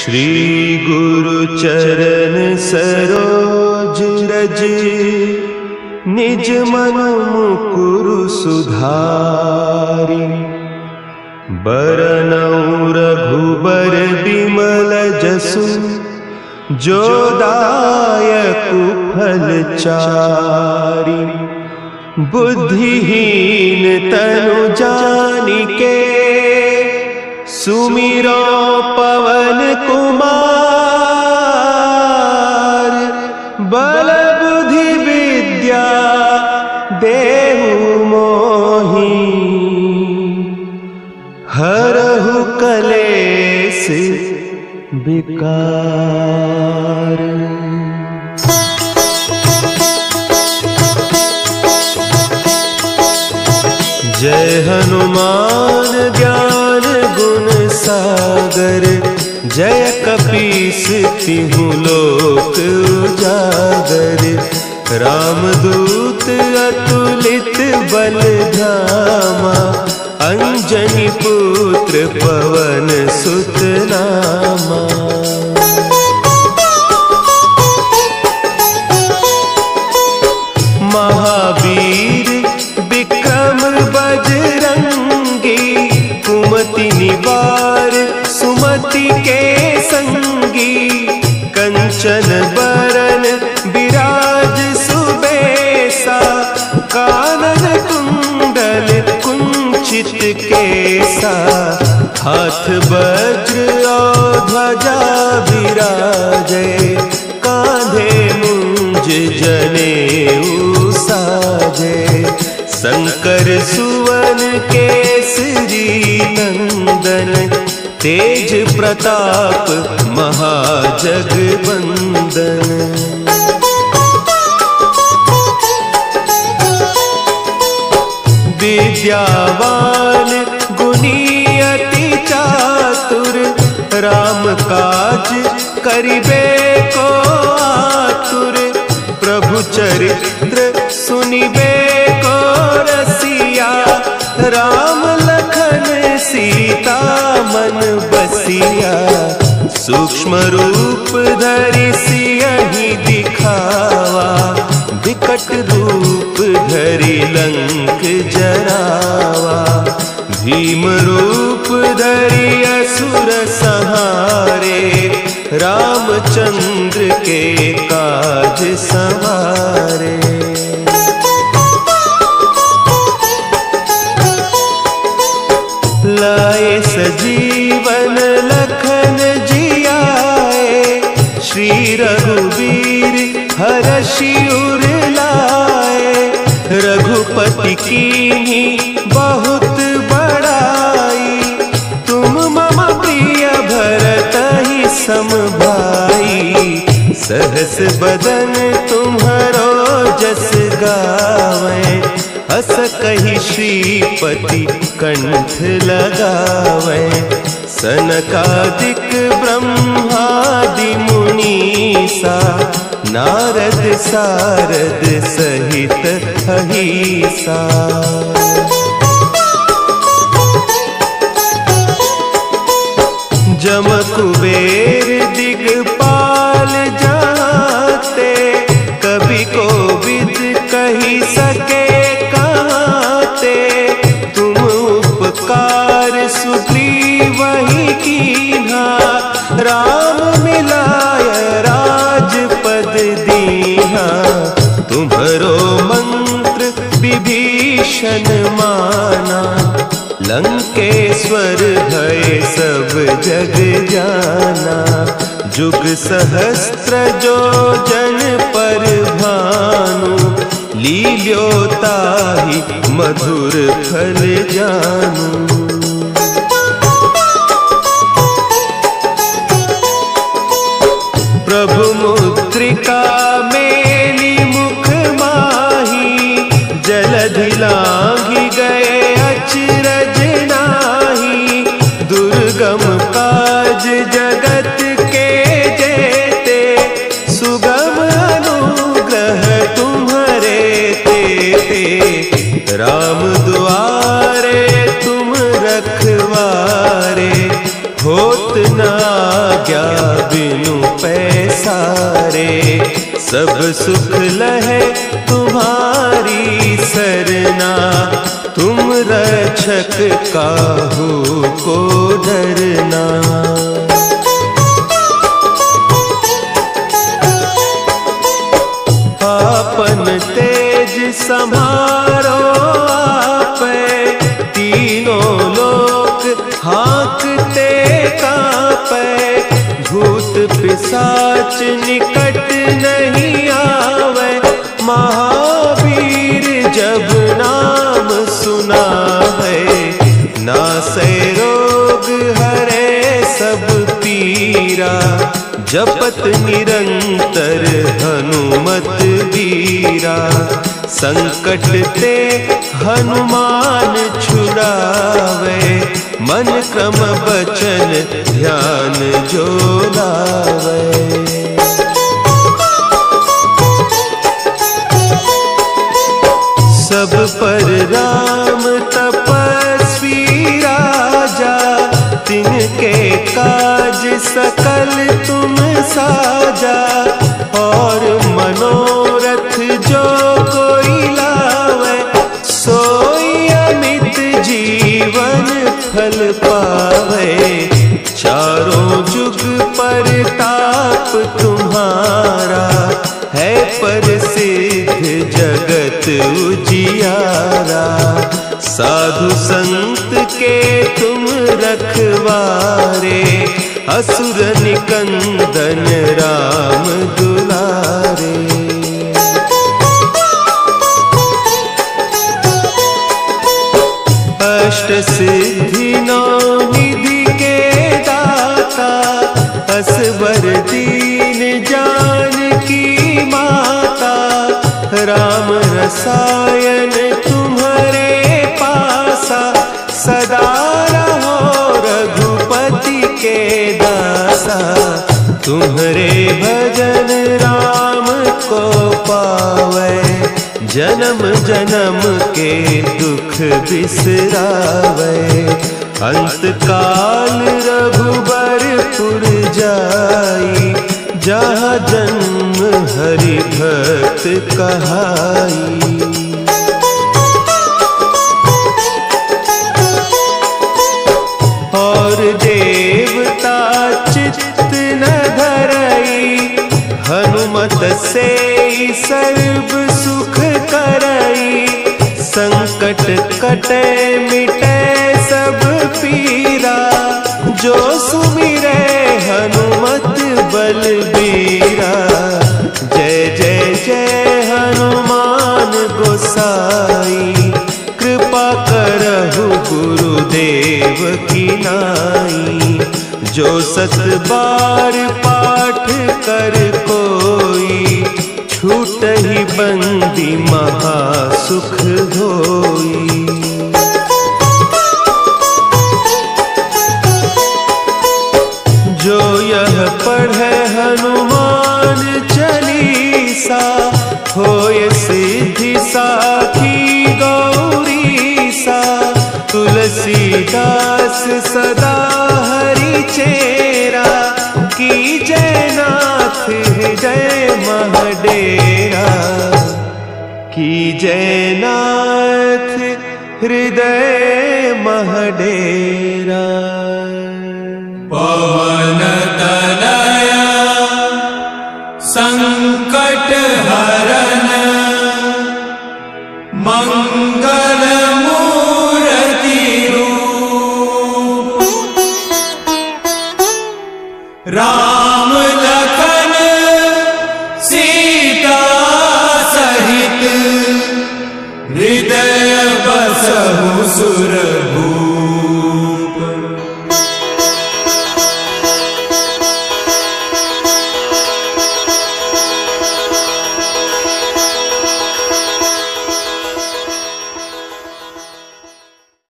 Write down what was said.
श्री गुरु चरण सरोज रज, निज मन मुकुरु सुधारि। बरनउँ रघुबर बिमल जसु, जो दायकु फल चारि। बुद्धिहीन तनु जानिके, सुमिरो पवन कुमार। बल बुद्धि विद्या देहु मोहि, हरहु कलेस विकार। जय हनुमान ज्ञान गुण सागर, जय कपीस तिहु लोक उजागर। रामदूत अतुलित बल धामा, अंजनी पुत्र पवन सुत नामा। महावीर विक्रम बजरंगी, कुमति निवार सुमति के संगी। कंचन बरन विराज सुबेसा, कानन कुंडल कुंचित केसा। हाथ वज्र और ध्वजा विराजे, कांधे मुंज जनेऊ साजे। शंकर सुवन केसरी नंदन, तेज प्रताप महाजगवंदन। विद्यावान गुणी अति चातुर, राम काज करिबे को आतुर। प्रभु चरित्र सुनिबे को रसिया, राम लखन सीता मन बसिया। सूक्ष्म रूप धरि सियहि दिखावा, विकट रूप धरि लंक जरावा। भीम रूप धरि असुर संहारे, रामचंद्र के काज संवारे। लाए सजीवन लखन जियाए, श्री रघुवीर हरषि उर लाए। रघुपति कीन्ही बहुत बड़ाई, तुम मम प्रिय भरतहि सम भाई। सहस बदन तुम्हरो जस गावें, हस कहि श्रीपति कंठ लगावें। सनकादिक ब्रह्मादि मुनीसा, नारद सारद सहित अहीसा। जम कुबेर दिगपाल जाते, कवि कोविद कहि सके कहते। तुम उपकार सुग्रीवहि कीन्हा, राम मिलाय राजपद दीन्हा। तुम्हरो मंत्र विभीषण माना, लंकेश्वर भय सब जग जाना। जुग सहस्त्र जो जन पर भानु, लील्योताहि मधुर फल जानू। प्रभु मुद्रिका मेली मुख माही, जलधि लांघि गए अचरज नाही। दुर्गम काज जगत के जेते, सुगम अनुग्रह तुम्हरे तेते। राम दुआरे तुम रखवारे, होत न आज्ञा बिनु पैसारे। सब सुख लहे तुम्हारी सरना, तुम रक्षक काहू को डरना। आपन तेज सम्हारो आपे, तीनों लोक हाँकते कांपे। भूत पिशाच निकट नहीं आवे, महावीर जब नाम सुना है। नासै रोग हरे सब पीरा, जपत निरंतर हनुमत बीरा। संकट ते हनुमान छुड़ावे, मन क्रम बचन ध्यान जो लावे। सब पर राम तपस्वी राजा, तिनके काज सकल तुम साजा। और मनोरथ जो कोई लावे, सोई अमित जीवन फल पावे। चारों जुग परताप तुम्हारा, है प्रसिद्ध जगत उजियारा। साधु संत के तुम रखवारे, असुर निकंदन राम दुलारे। अष्ट सिद्धि नौ निधि के दाता, असवर दीन जानकी माता। राम रसायन तुम्हारे पासा, सदा रहो रघुपति के दासा। तुम्हारे भजन राम को पावे, जन्म जन्म के दुख बिसरावे। अंत काल रघुबरपुर जाई, जहाँ जन्म हरि भक्त कहाई। और देवता चित्त न धरई, हनुमत से सर्व सुख करई। संकट कटे मिटे सब पीरा, जो सुमिरे हनुमत बलबीरा। जय जय जय हनुमान गोसाई, कृपा करहु गुरुदेव की नाई। जो सत बार पाठ कर कोई, छूटहि बंदी महासुख होई। जो यह पढ़े हनुमान चालीसा, होय सिद्धि साखी गौरीसा। तुलसीदास सदा हरि चेरा, की जय नाथ हृदय महडेरा। की जय नाथ हृदय महडेरा। पवन तनया संकट हरन, मंगल मूर्ति रूप। राम लखन सीता सहित, हृदय बसहु सुरभूप।